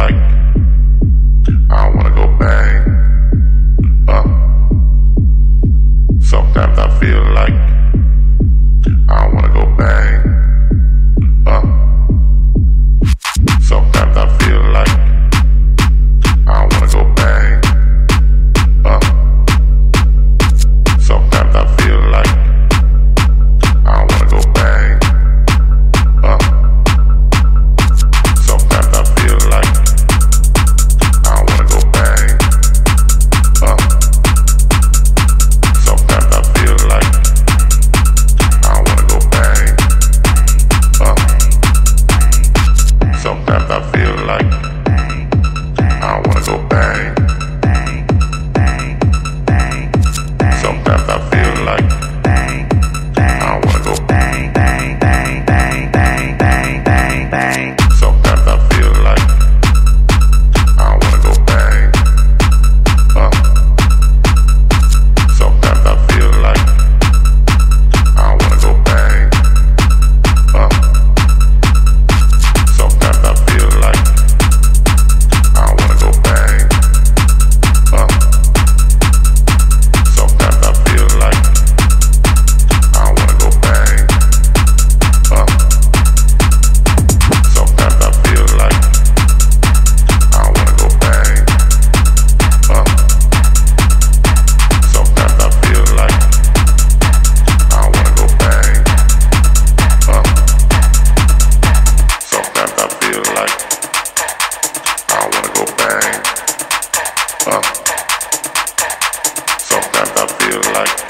like I wanna go bang. Sometimes I feel like I wanna go bang. Sometimes I feel like I wanna go bang. Sometimes I feel like I wanna go bang. Sometimes I feel like I wanna go bang. Sometimes I feel like I wanna go bang. Sometimes I feel like I wanna go bang. Sometimes I feel like I wanna go bang, bang, bang, bang, bang, bang, bang, bang. Sometimes I feel like I wanna go bang. Sometimes I feel like I wanna go bang. Sometimes I feel like I wanna go bang. Sometimes I feel like I wanna go bang. Sometimes I feel like I wanna go bang. Sometimes I feel like I wanna go bang. Sometimes I feel like I wanna go bang. Sometimes I feel like